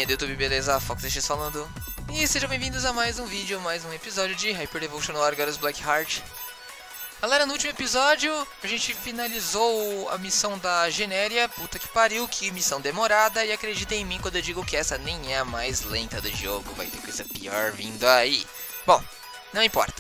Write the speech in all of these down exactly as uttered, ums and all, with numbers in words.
galerinha do YouTube, beleza? Fox X falando. E sejam bem-vindos a mais um vídeo, mais um episódio de Hyper Devotion Warriors Blackheart. Galera, no último episódio a gente finalizou a missão da Genéria. Puta que pariu, que missão demorada. E acreditem em mim quando eu digo que essa nem é a mais lenta do jogo. Vai ter coisa pior vindo aí. Bom, não importa.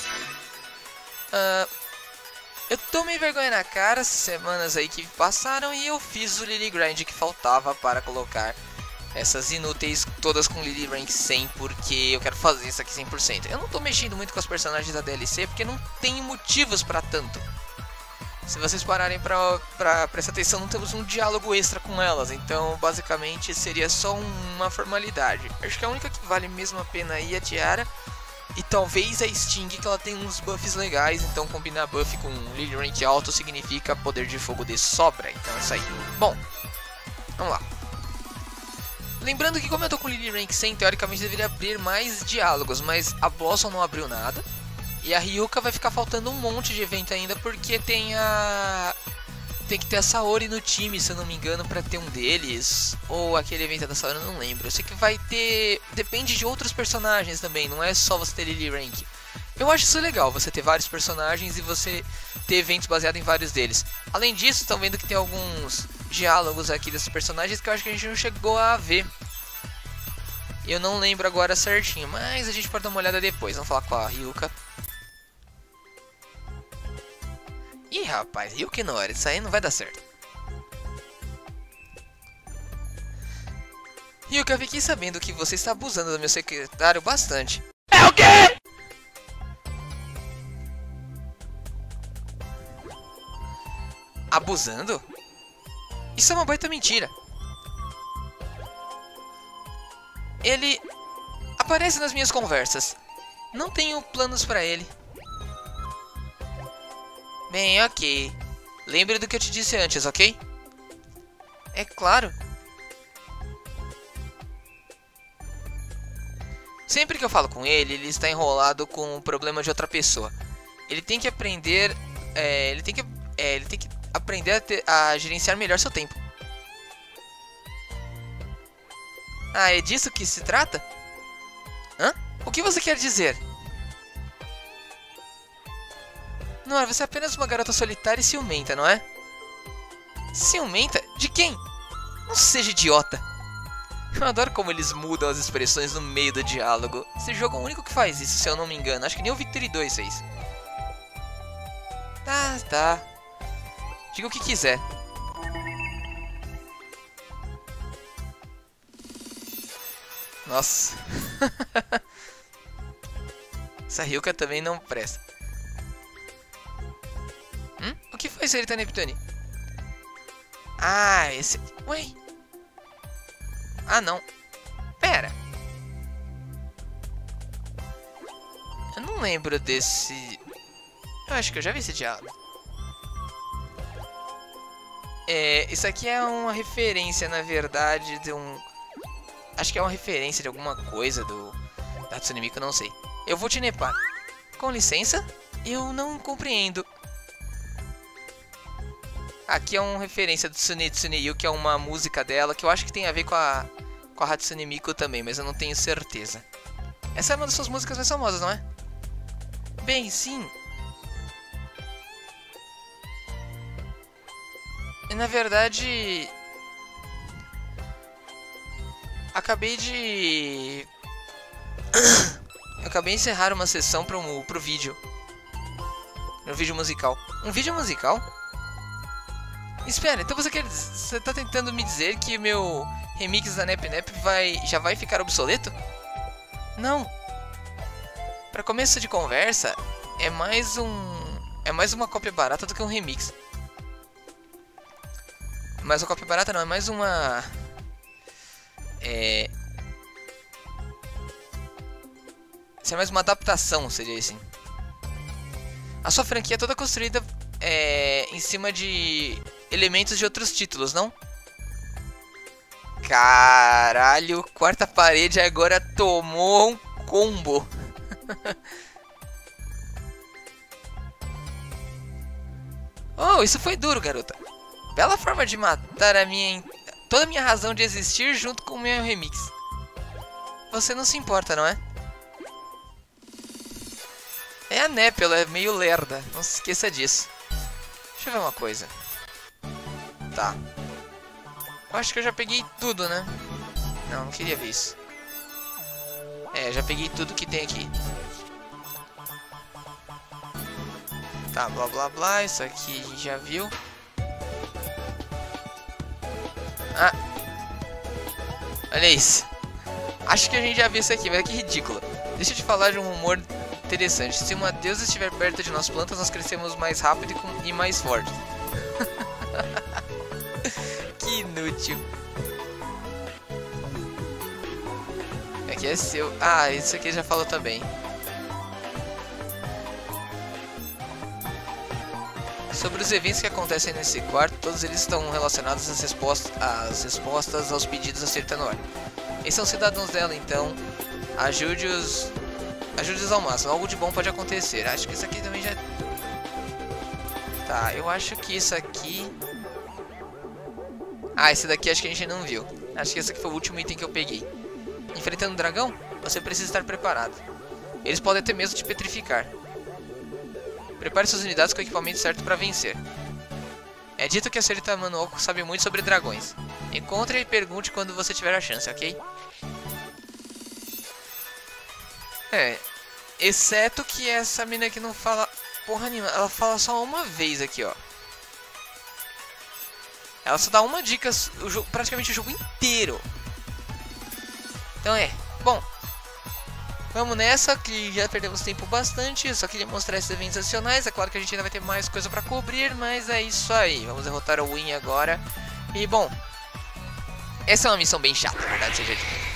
uh, Eu tomei vergonha na cara essas semanas aí que passaram e eu fiz o Lily Grind que faltava para colocar essas inúteis todas com Lily Rank cem, porque eu quero fazer isso aqui cem por cento. Eu não tô mexendo muito com as personagens da D L C porque não tem motivos para tanto. Se vocês pararem pra, pra prestar atenção, não temos um diálogo extra com elas, então basicamente seria só uma formalidade. Acho que a única que vale mesmo a pena aí é a Tiara. E talvez a Sting, que ela tem uns buffs legais, então combinar buff com Lily Rank alto significa poder de fogo de sobra, então é isso aí. Bom, vamos lá. Lembrando que como eu tô com Lily Rank cem, teoricamente deveria abrir mais diálogos, mas a Blossom não abriu nada. E a Ryuka vai ficar faltando um monte de evento ainda, porque tem a... Tem que ter a Saori no time, se eu não me engano, pra ter um deles. Ou aquele evento da Saori, eu não lembro. Eu sei que vai ter... Depende de outros personagens também, não é só você ter Lily Rank. Eu acho isso legal, você ter vários personagens e você ter eventos baseados em vários deles. Além disso, estão vendo que tem alguns diálogos aqui desses personagens que eu acho que a gente não chegou a ver. Eu não lembro agora certinho, mas a gente pode dar uma olhada depois. Vamos falar com a Ryuka. Ih, rapaz, Ryuka na hora, isso aí não vai dar certo. Ryuka, eu fiquei sabendo que você está abusando do meu secretário bastante. É o quê? Abusando? Isso é uma baita mentira. Ele aparece nas minhas conversas. Não tenho planos pra ele. Bem, ok. Lembre do que eu te disse antes, ok? É claro. Sempre que eu falo com ele, ele está enrolado com o problema de outra pessoa. Ele tem que aprender... É, ele tem que, é, ele tem que aprender a, ter, a gerenciar melhor seu tempo. Ah, é disso que se trata? Hã? O que você quer dizer? Não, você é apenas uma garota solitária e ciumenta, não é? Ciumenta? De quem? Não seja idiota. Eu adoro como eles mudam as expressões no meio do diálogo. Esse jogo é o único que faz isso, se eu não me engano. Acho que nem o Victory dois fez. Tá, tá. Diga o que quiser. Nossa. Essa Ryuka também não presta. Hum? O que foi isso, ele tá Neptune? Ah, esse... Ué? Ah, não. Pera. Eu não lembro desse... Eu acho que eu já vi esse diálogo. É, isso aqui é uma referência, na verdade, de um... Acho que é uma referência de alguma coisa do... Da Hatsune Miku, não sei. Eu vou te nepar. Com licença? Eu não compreendo. Aqui é uma referência do Tsune Tsune Yu, que é uma música dela, que eu acho que tem a ver com a, com a Hatsune Miku também, mas eu não tenho certeza. Essa é uma das suas músicas mais famosas, não é? Bem, sim. E na verdade... Acabei de... Eu acabei de encerrar uma sessão pro, pro vídeo. Um vídeo musical. Um vídeo musical? Espera, então você quer... Você tá tentando me dizer que meu remix da Nep Nep vai, já vai ficar obsoleto? Não. Pra começo de conversa, é mais um... É mais uma cópia barata do que um remix. Mas uma cópia barata não, é mais uma... É... Isso é mais uma adaptação, seria assim. A sua franquia é toda construída é, em cima de elementos de outros títulos, não? Caralho, quarta parede agora tomou um combo. Oh, isso foi duro, garota. Bela forma de matar a minha... toda a minha razão de existir junto com o meu remix. você não se importa, não é? É a Nep, ela é meio lerda. Não se esqueça disso. Deixa eu ver uma coisa. Tá. Eu acho que eu já peguei tudo, né? Não, não queria ver isso. É, já peguei tudo que tem aqui. Tá, blá blá blá. Isso aqui a gente já viu. Ah. Olha isso. Acho que a gente já viu isso aqui, mas que ridículo. Deixa eu te falar de um rumor interessante. Se uma deusa estiver perto de nós plantas, nós crescemos mais rápido e, com... e mais forte. Que inútil. Aqui é seu. Ah, isso aqui já falou também. Sobre os eventos que acontecem nesse quarto, todos eles estão relacionados às respostas, às respostas aos pedidos a Serita Noir. Eles são cidadãos dela, então ajude-os ajude-os ao máximo. Algo de bom pode acontecer. Acho que isso aqui também já... Tá, eu acho que isso aqui... Ah, esse daqui acho que a gente não viu. Acho que esse aqui foi o último item que eu peguei. Enfrentando um dragão, você precisa estar preparado. Eles podem até mesmo te petrificar. Prepare suas unidades com o equipamento certo para vencer. É dito que a Serita Manuoku sabe muito sobre dragões. Encontre e pergunte quando você tiver a chance, ok? É, exceto que essa mina aqui não fala porra nenhuma. Ela fala só uma vez aqui, ó. Ela só dá uma dica o jogo, praticamente o jogo inteiro. Então é, bom. Vamos nessa, que já perdemos tempo bastante. Eu só queria mostrar esses eventos adicionais. É claro que a gente ainda vai ter mais coisa pra cobrir, mas é isso aí. Vamos derrotar o Win agora. E bom, essa é uma missão bem chata, na verdade seja dito.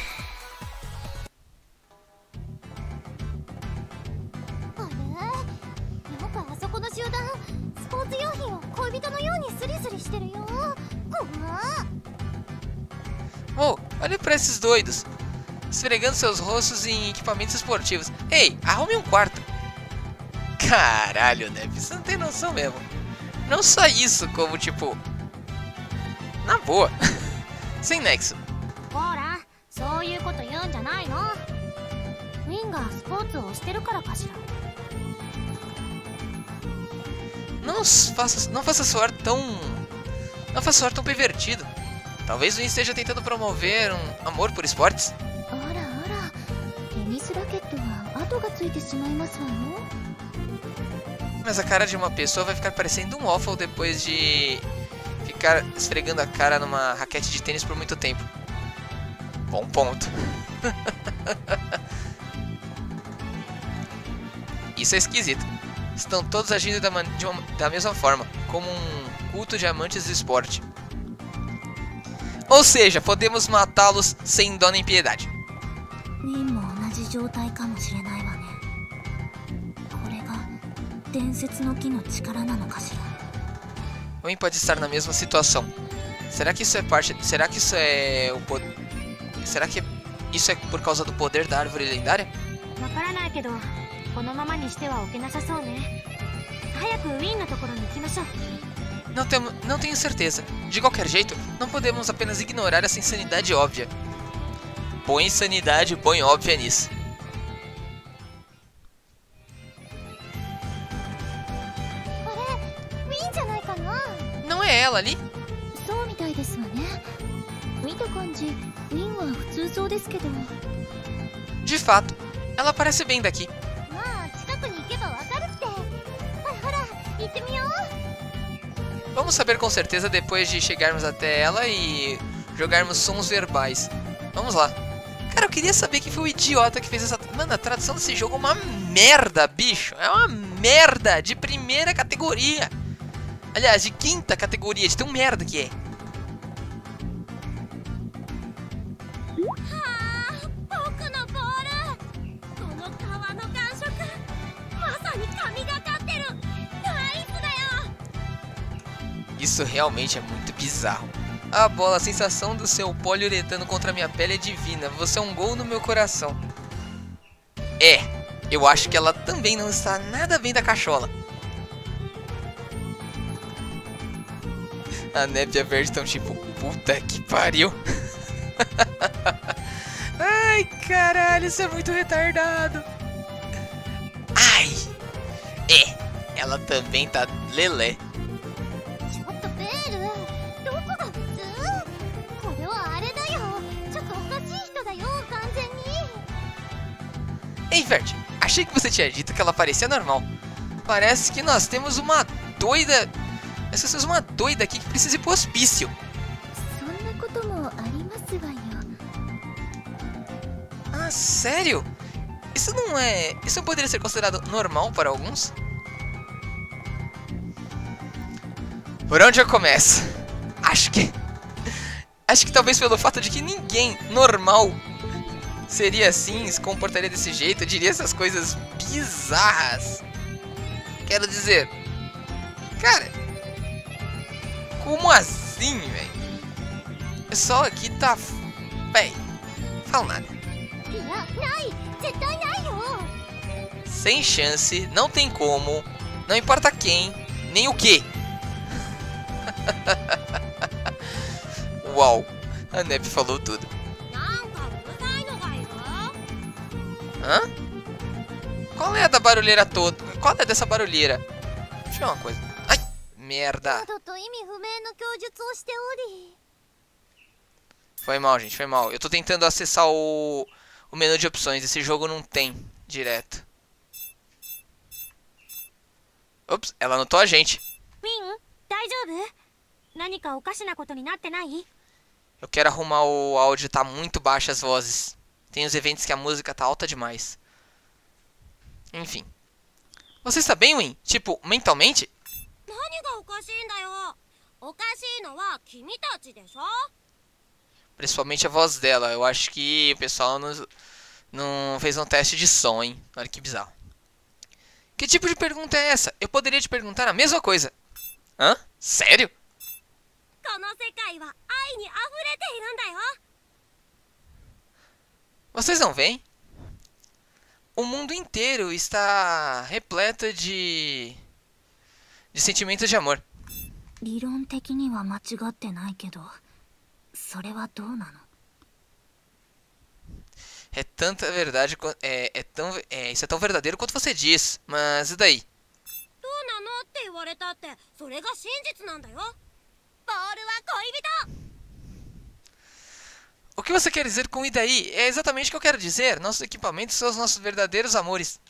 Oh, olha pra esses doidos, esfregando seus rostos em equipamentos esportivos. Ei, arrume um quarto. Caralho, Nep, você não tem noção mesmo. Não só isso, como tipo... Na boa. Sem nexo. Não faça, não faça soar tão... Não faça soar tão pervertido. Talvez o Win esteja tentando promover um amor por esportes. Mas a cara de uma pessoa vai ficar parecendo um waffle depois de ficar esfregando a cara numa raquete de tênis por muito tempo. Bom ponto. Isso é esquisito. Estão todos agindo da, de uma, da mesma forma, como um culto de amantes do esporte. Ou seja, podemos matá-los sem dó nem piedade. O Win pode estar na mesma situação. Será que isso é parte... Será que isso é o poder... Será que isso é por causa do poder da árvore lendária? Não, temo, não tenho certeza. De qualquer jeito, não podemos apenas ignorar essa insanidade óbvia. Põe insanidade, põe óbvia nisso. Não é ela ali? De fato, ela parece bem daqui. Vamos saber com certeza depois de chegarmos até ela e jogarmos sons verbais. Vamos lá. Cara, eu queria saber quem foi o idiota que fez essa... Mano, a tradução desse jogo é uma merda, bicho. É uma merda de primeira categoria. Aliás, de quinta categoria, de tão merda que é. Isso realmente é muito bizarro. A bola, a sensação do seu poliuretano contra a minha pele é divina. Você é um gol no meu coração. É, eu acho que ela também não está nada bem da cachola. A Nep e a Verde estão tipo, puta que pariu. Ai, Ai, caralho, isso é muito retardado. Ai. É, ela também tá lelé. Ei, Verde, achei que você tinha dito que ela parecia normal. Parece que nós temos uma doida... Nós temos uma doida aqui que precisa ir pro hospício. Ah, sério? Isso não é... Isso não poderia ser considerado normal para alguns? Por onde eu começo? Acho que... Acho que talvez pelo fato de que ninguém normal seria assim, se comportaria desse jeito, eu diria essas coisas bizarras. Quero dizer... Cara... Como assim, velho? O pessoal aqui tá... Véi, falo nada. Sem chance, não tem como, não importa quem, nem o que. Uau, a Nep falou tudo. Hã? Qual é a da barulheira toda? Qual é dessa barulheira? Deixa eu ver uma coisa. Ai, merda. Foi mal, gente, foi mal. Eu tô tentando acessar o, o menu de opções. Esse jogo não tem direto. Ops, ela anotou a gente. Eu quero arrumar o áudio, tá muito baixo as vozes. Tem os eventos que a música tá alta demais. Enfim. Você está bem, Win? Tipo, mentalmente? Principalmente a voz dela. Eu acho que o pessoal não, não fez um teste de som, hein? Olha que bizarro. Que tipo de pergunta é essa? Eu poderia te perguntar a mesma coisa. Hã? Sério? Vocês não veem? O mundo inteiro está repleto de... de sentimentos de amor. É tanta verdade, é, é tão, é, isso é tão verdadeiro quanto você diz, mas e daí? O que você quer dizer com e daí? É exatamente o que eu quero dizer. Nossos equipamentos são os nossos verdadeiros amores.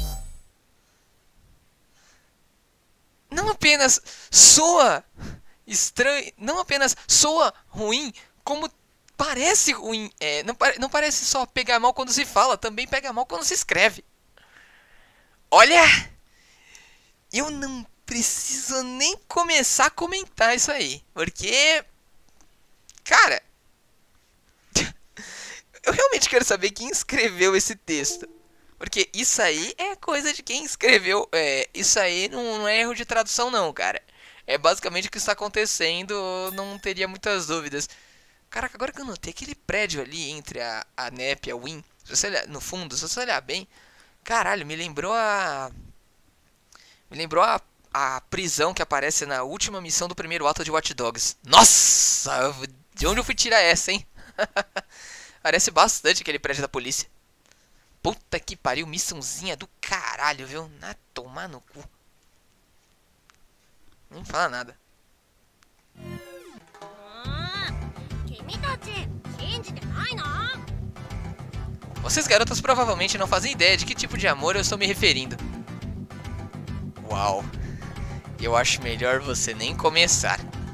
Não apenas soa estranho, não apenas soa ruim, como parece ruim. É, não, não parece só pegar mal quando se fala, também pega mal quando se escreve. Olha! Eu não preciso nem começar a comentar isso aí, porque... Cara... Eu realmente quero saber quem escreveu esse texto. Porque isso aí é coisa de quem escreveu. É, isso aí não, não é erro de tradução não, cara. É basicamente o que está acontecendo. Não teria muitas dúvidas. Caraca, agora que eu notei aquele prédio ali entre a, a Nep e a Win. Se você olhar no fundo, se você olhar bem. Caralho, me lembrou a... Me lembrou a, a prisão que aparece na última missão do primeiro ato de Watch Dogs. Nossa! De onde eu fui tirar essa, hein? Parece bastante aquele prédio da polícia. Puta que pariu, missãozinha do caralho, viu? Na tomar no cu. Nem fala nada. Vocês garotas provavelmente não fazem ideia de que tipo de amor eu estou me referindo. Uau. Eu acho melhor você nem começar.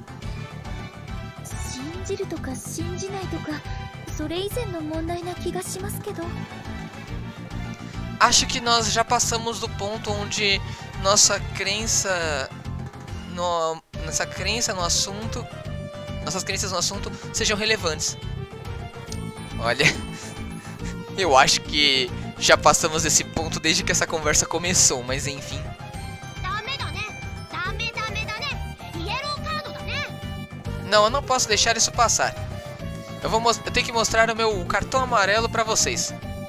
Acho que nós já passamos do ponto onde nossa crença no, nossa crença no assunto, nossas crenças no assunto sejam relevantes. Olha, eu acho que já passamos desse ponto desde que essa conversa começou, mas enfim. Não, eu não posso deixar isso passar. Eu, vou eu tenho que mostrar o meu cartão amarelo pra vocês.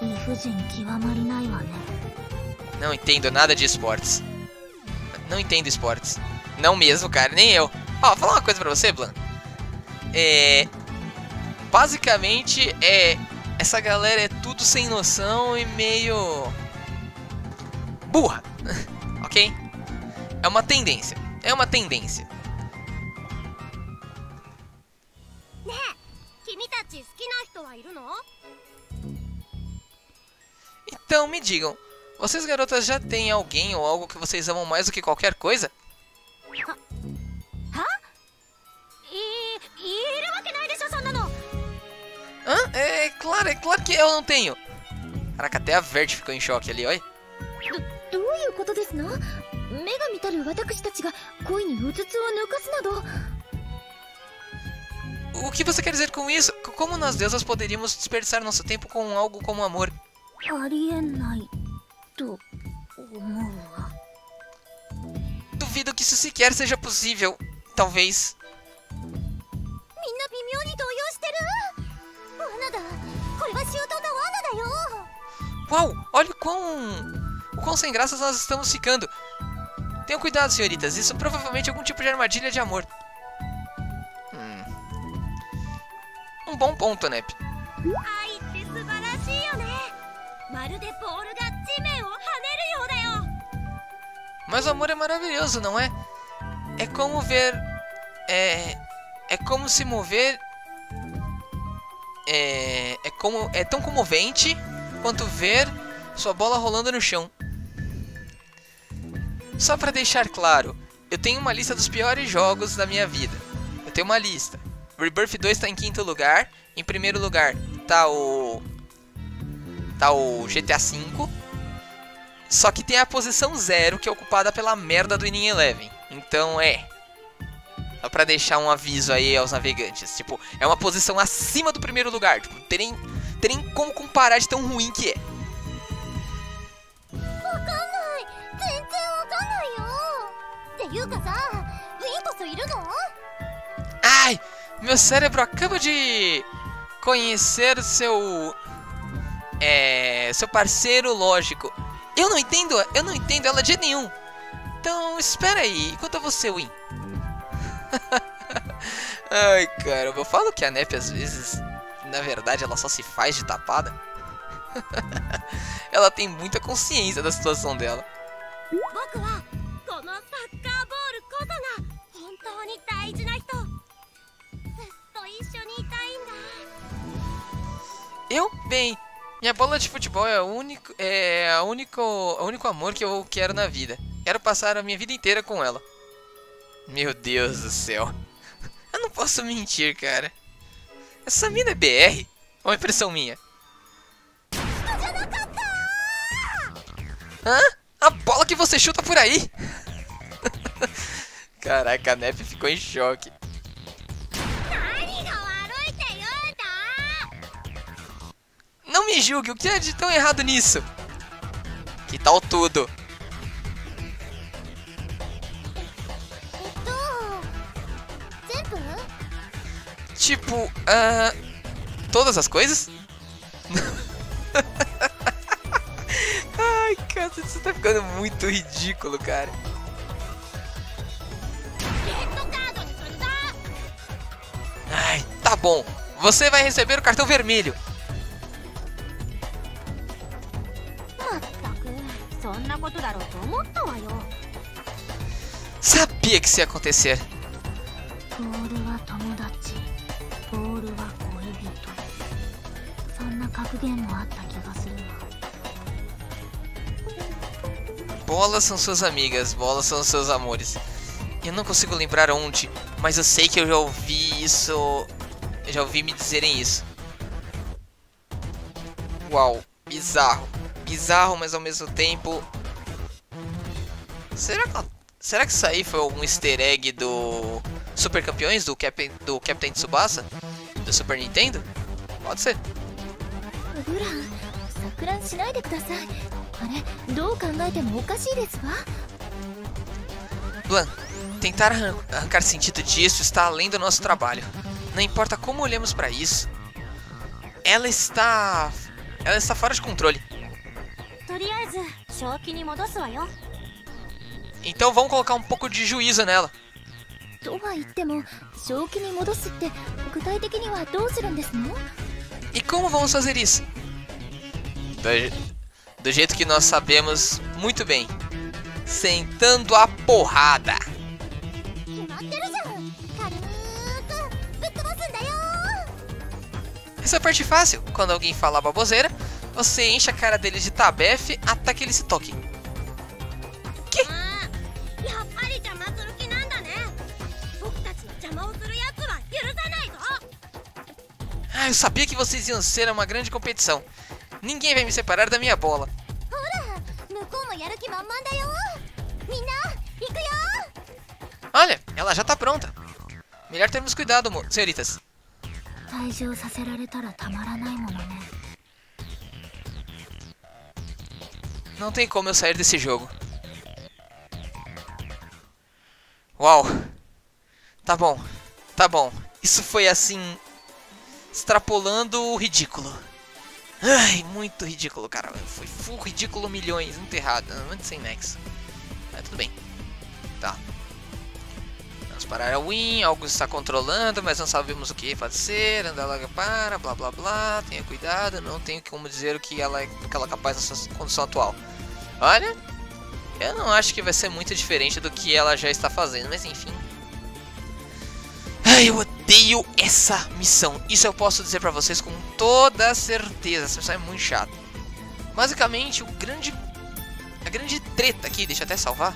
Não entendo nada de esportes. Não entendo esportes. Não mesmo, cara, nem eu. Ó, vou falar uma coisa pra você, Blan. É... Basicamente, é... essa galera é tudo sem noção e meio burra, ok? É uma tendência, é uma tendência. Então me digam, vocês garotas já têm alguém ou algo que vocês amam mais do que qualquer coisa? Hã? É claro, é claro que eu não tenho. Caraca, até a Vert ficou em choque ali, olha. O que você quer dizer com isso? Como nós deusas poderíamos desperdiçar nosso tempo com algo como amor? Duvido que isso sequer seja possível. Talvez. Uau, olha o quão... o quão sem graças nós estamos ficando. Tenham cuidado, senhoritas. Isso provavelmente é algum tipo de armadilha de amor. Hum. Um bom ponto, Nep. Mas o amor é maravilhoso, não é? É como ver... É... É como se mover... É... É como... É tão comovente quanto ver sua bola rolando no chão. Só pra deixar claro, eu tenho uma lista dos piores jogos da minha vida. Eu tenho uma lista. Rebirth dois tá em quinto lugar. Em primeiro lugar tá o... Tá o G T A cinco. Só que tem a posição zero, que é ocupada pela merda do Winning Eleven. Então é... Só pra deixar um aviso aí aos navegantes. Tipo, é uma posição acima do primeiro lugar. Tipo, terem, terem como comparar de tão ruim que é. Ai, meu cérebro acaba de conhecer seu... É... Seu parceiro lógico. Eu não entendo, eu não entendo ela de jeito nenhum. Então, espera aí, quanto a você, Win? Ai, caramba, eu falo que a Nep às vezes, na verdade, ela só se faz de tapada. Ela tem muita consciência da situação dela. Eu? Bem, minha bola de futebol é o único, é a único, o único amor que eu quero na vida. Quero passar a minha vida inteira com ela. Meu Deus do céu. Eu não posso mentir, cara. Essa mina é B R? Ou é impressão minha? Hã? A bola que você chuta por aí? Caraca, a Nep ficou em choque. Não me julgue, o que é de tão errado nisso? Que tal tudo? Tipo, uh, todas as coisas? Ai, cara, isso tá ficando muito ridículo, cara. Ai, tá bom. Você vai receber o cartão vermelho. Sabia que isso ia acontecer. Bolas são suas amigas, bolas são seus amores. Eu não consigo lembrar onde, mas eu sei que eu já ouvi isso. Eu já ouvi me dizerem isso. Uau, bizarro. Bizarro, mas ao mesmo tempo... Será que, será que isso aí foi algum easter egg do Super Campeões, do Captain, do Captain Tsubasa? Do Super Nintendo? Pode ser. Blanc, tentar arrancar sentido disso está além do nosso trabalho. Não importa como olhamos para isso. Ela está... Ela está fora de controle. Então vamos colocar um pouco de juízo nela. E como vamos fazer isso? Do, do jeito que nós sabemos muito bem. Sentando a porrada. Essa é a parte fácil. Quando alguém fala baboseira, você enche a cara deles de tabefe até que eles se toquem. Que? Ah, eu sabia que vocês iam ser uma grande competição. Ninguém vai me separar da minha bola. Olha, ela já tá pronta. Melhor termos cuidado, senhoritas. Não tem como eu sair desse jogo. Uau. Tá bom, tá bom. Isso foi assim... extrapolando o ridículo. Ai, muito ridículo, cara. Foi full ridículo milhões. Muito errado, muito sem nexo. Mas tudo bem. Tá. Vamos parar a win. Algo está controlando, mas não sabemos o que fazer. Andar lá para, blá blá blá. Tenha cuidado. Não tenho como dizer o que ela é, o que ela é capaz na sua condição atual. Olha, eu não acho que vai ser muito diferente do que ela já está fazendo, mas enfim. Ai, eu odeio essa missão. Isso eu posso dizer pra vocês com toda certeza. Essa missão é muito chata. Basicamente, o grande... a grande treta aqui... Deixa eu até salvar.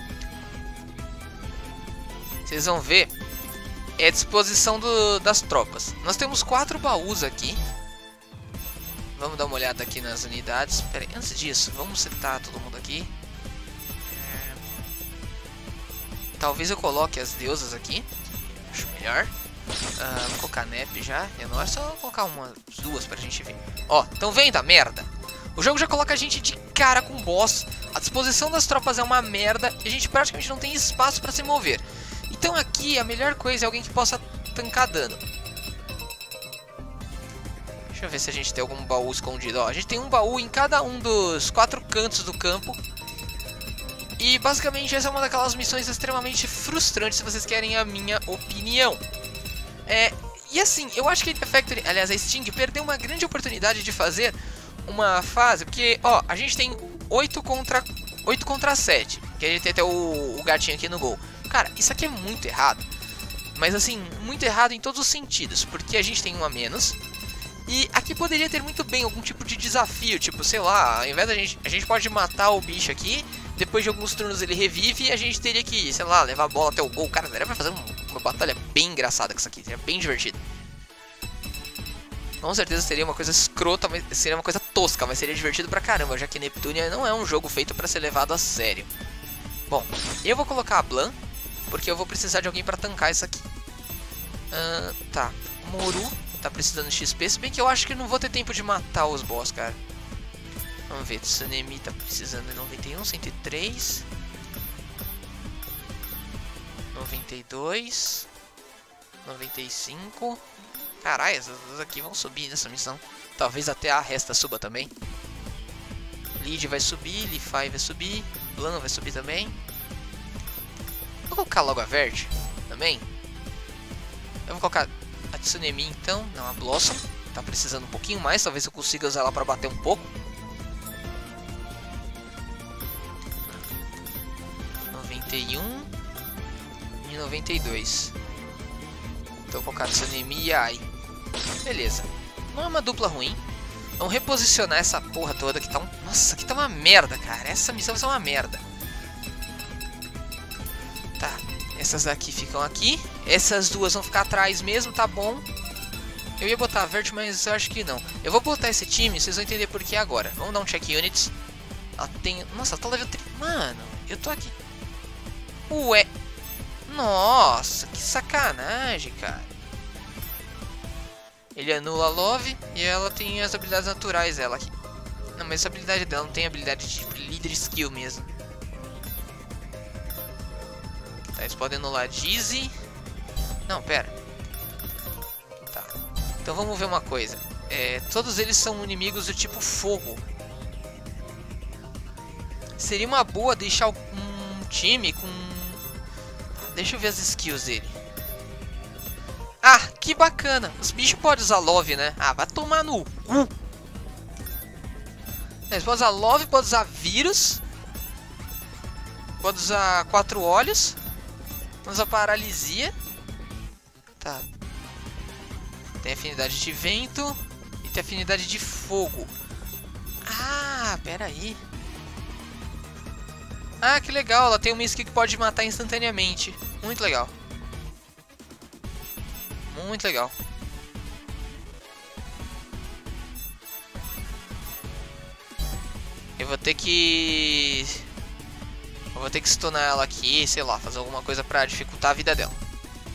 Vocês vão ver. É a disposição do, das tropas. Nós temos quatro baús aqui. Vamos dar uma olhada aqui nas unidades. Pera aí, antes disso, vamos setar todo mundo aqui. Talvez eu coloque as deusas aqui. Acho melhor. Uh, vou colocar nep já. É nóis, só colocar umas duas pra gente ver. Ó, tão vendo a merda? O jogo já coloca a gente de cara com o boss. A disposição das tropas é uma merda. E a gente praticamente não tem espaço pra se mover. Então aqui a melhor coisa é alguém que possa tancar dano. Deixa eu ver se a gente tem algum baú escondido. Ó, a gente tem um baú em cada um dos quatro cantos do campo. E basicamente essa é uma daquelas missões extremamente frustrantes, se vocês querem a minha opinião. É, e assim, eu acho que a Factory, aliás a Sting, perdeu uma grande oportunidade de fazer uma fase. Porque, ó, a gente tem oito contra sete. Que a gente tem até o, o gatinho aqui no gol. Cara, isso aqui é muito errado. Mas assim, muito errado em todos os sentidos. Porque a gente tem um a menos. E aqui poderia ter muito bem algum tipo de desafio. Tipo, sei lá, ao invés da gente... a gente pode matar o bicho aqui. Depois de alguns turnos ele revive e a gente teria que, sei lá, levar a bola até o gol. Cara, daria pra fazer um, uma batalha bem engraçada com isso aqui. Seria bem divertido. Com certeza seria uma coisa escrota, mas seria uma coisa tosca, mas seria divertido pra caramba. Já que Neptunia não é um jogo feito pra ser levado a sério. Bom, eu vou colocar a Blanc, porque eu vou precisar de alguém pra tancar isso aqui. Uh, tá, Moru tá precisando de X P, se bem que eu acho que não vou ter tempo de matar os boss, cara. Vamos ver, Tsunemi tá precisando de noventa e um, cento e três, noventa e dois, noventa e cinco. Caralho, essas duas aqui vão subir nessa missão. Talvez até a resta suba também. Lid vai subir, Li-Fi vai subir, Plano vai subir também. Vou colocar logo a Verde também. Eu vou colocar a Tsunemi então, não a Blossom. Tá precisando um pouquinho mais, talvez eu consiga usar ela pra bater um pouco. noventa e um e noventa e dois. Então vou colocar a Tsunemi e a Ai. Beleza. Não é uma dupla ruim. Vamos reposicionar essa porra toda que tá um... Nossa, aqui tá uma merda, cara. Essa missão vai ser uma merda. Tá. Essas daqui ficam aqui. Essas duas vão ficar atrás mesmo, tá bom. Eu ia botar a verde, mas eu acho que não. Eu vou botar esse time, vocês vão entender por que agora. Vamos dar um check units. Ela tem... Nossa, ela tá level três. Mano, eu tô aqui. Ué. Nossa, que sacanagem, cara. Ele anula a Love e ela tem as habilidades naturais dela aqui. Não, mas essa habilidade dela não tem habilidade de líder skill mesmo. Tá, eles podem anular Dizzy. Não, pera. Tá. Então vamos ver uma coisa. É, todos eles são inimigos do tipo fogo. Seria uma boa deixar um time com... Deixa eu ver as skills dele. Ah! Que bacana. Os bichos podem usar Love, né? Ah, vai tomar no cu. Eles podem usar Love, pode usar Vírus. Pode usar Quatro Olhos. Pode usar Paralisia. Tá. Tem afinidade de vento. E tem afinidade de fogo. Ah, pera aí. Ah, que legal. Ela tem uma skill que pode matar instantaneamente. Muito legal. Muito legal. Eu vou ter que... Eu vou ter que stunar ela aqui, sei lá, fazer alguma coisa pra dificultar a vida dela.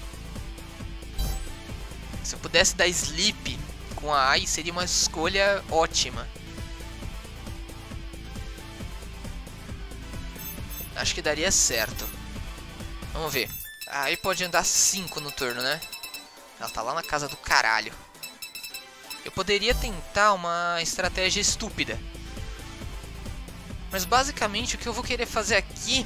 Se eu pudesse dar sleep com a Ai, seria uma escolha ótima. Acho que daria certo. Vamos ver. A Ai pode andar cinco no turno, né? Ela tá lá na casa do caralho. Eu poderia tentar uma estratégia estúpida. Mas basicamente o que eu vou querer fazer aqui...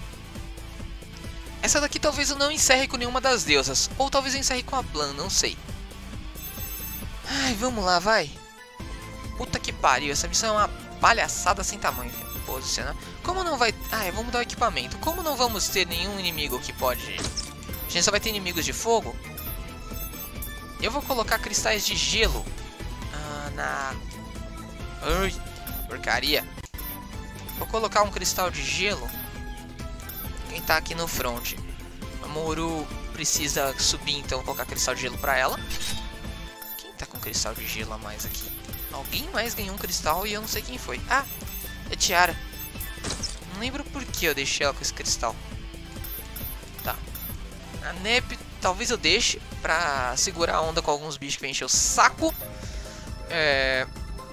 Essa daqui talvez eu não encerre com nenhuma das deusas. Ou talvez eu encerre com a Blanc, não sei. Ai, vamos lá, vai. Puta que pariu, essa missão é uma palhaçada sem tamanho. Posicionar. Como não vai... Ah, vamos mudar o equipamento. Como não vamos ter nenhum inimigo que pode... A gente só vai ter inimigos de fogo. Eu vou colocar cristais de gelo. Ah, na... Ai, porcaria. Vou colocar um cristal de gelo. Quem tá aqui no front? A Moru precisa subir, então vou colocar cristal de gelo pra ela. Quem tá com cristal de gelo a mais aqui? Alguém mais ganhou um cristal e eu não sei quem foi. Ah, é Tiara. Não lembro por que eu deixei ela com esse cristal. Tá. A Nep talvez eu deixe pra segurar a onda com alguns bichos que vem encher o saco. É...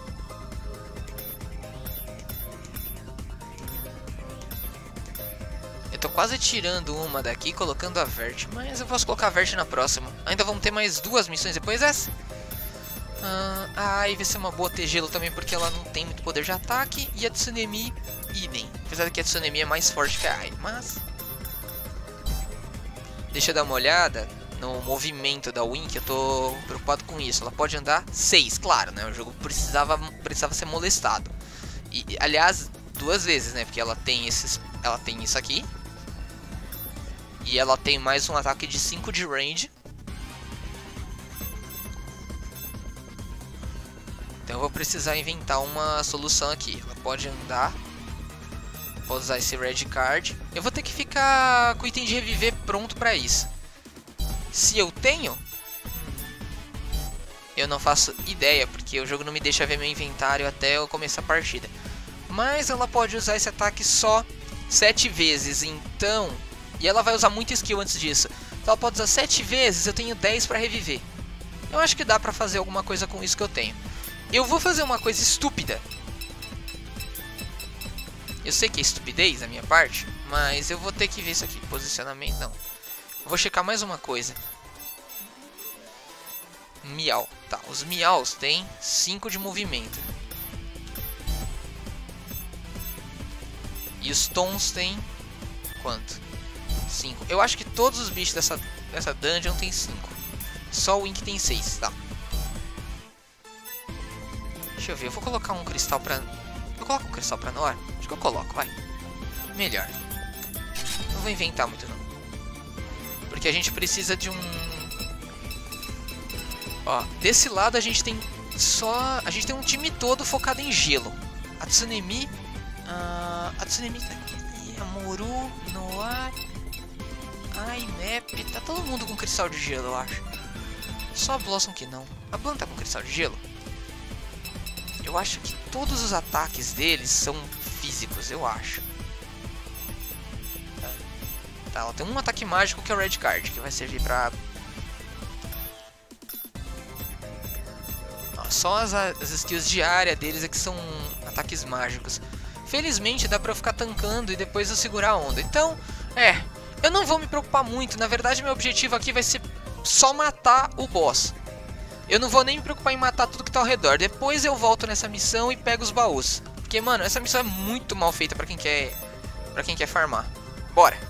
Eu tô quase tirando uma daqui, colocando a Vert. Mas eu posso colocar a Vert na próxima. Ainda vamos ter mais duas missões depois dessa. Ah, a Ai vai ser uma boa ter gelo também, porque ela não tem muito poder de ataque. E a Tsunemi, idem. Apesar de que a Tsunemi é mais forte que a Ai. Mas... Deixa eu dar uma olhada no movimento da Wing, que eu tô preocupado com isso. Ela pode andar seis, claro, né? O jogo precisava, precisava ser molestado. E, aliás, duas vezes, né? Porque ela tem, esses, ela tem isso aqui. E ela tem mais um ataque de cinco de range. Então eu vou precisar inventar uma solução aqui. Ela pode andar. Vou usar esse red card. Eu vou ter que ficar com o item de reviver pronto pra isso. Se eu tenho... Eu não faço ideia, porque o jogo não me deixa ver meu inventário até eu começar a partida. Mas ela pode usar esse ataque só sete vezes, então... E ela vai usar muita skill antes disso. Então ela pode usar sete vezes, eu tenho dez pra reviver. Eu acho que dá pra fazer alguma coisa com isso que eu tenho. Eu vou fazer uma coisa estúpida. Eu sei que é estupidez da minha parte, mas eu vou ter que ver isso aqui. Posicionamento, não. Eu vou checar mais uma coisa. Miau. Tá, os miaus têm cinco de movimento. E os tons têm quanto? cinco. Eu acho que todos os bichos dessa, dessa dungeon tem cinco. Só o Wink tem seis, tá. Deixa eu ver, eu vou colocar um cristal pra... Eu coloco um cristal pra Noir? Acho que eu coloco, vai. Melhor. Não vou inventar muito não. Porque a gente precisa de um... Ó, desse lado a gente tem só... A gente tem um time todo focado em gelo. A Tsunemi... Uh, a Tsunemi tá aqui. A Moru, Noir... Ai, Nep... Tá todo mundo com cristal de gelo, eu acho. Só a Blossom que não. A Blanc tá com cristal de gelo? Eu acho que todos os ataques deles são físicos, eu acho. Tá, ela tem um ataque mágico que é o Red Card, que vai servir pra... Ó, só as, as skills de área deles é que são ataques mágicos. Felizmente dá pra eu ficar tancando e depois eu segurar a onda. Então, é... Eu não vou me preocupar muito, na verdade meu objetivo aqui vai ser só matar o boss. Eu não vou nem me preocupar em matar tudo que tá ao redor. Depois eu volto nessa missão e pego os baús. Porque, mano, essa missão é muito mal feita pra quem quer, pra quem quer farmar. Bora!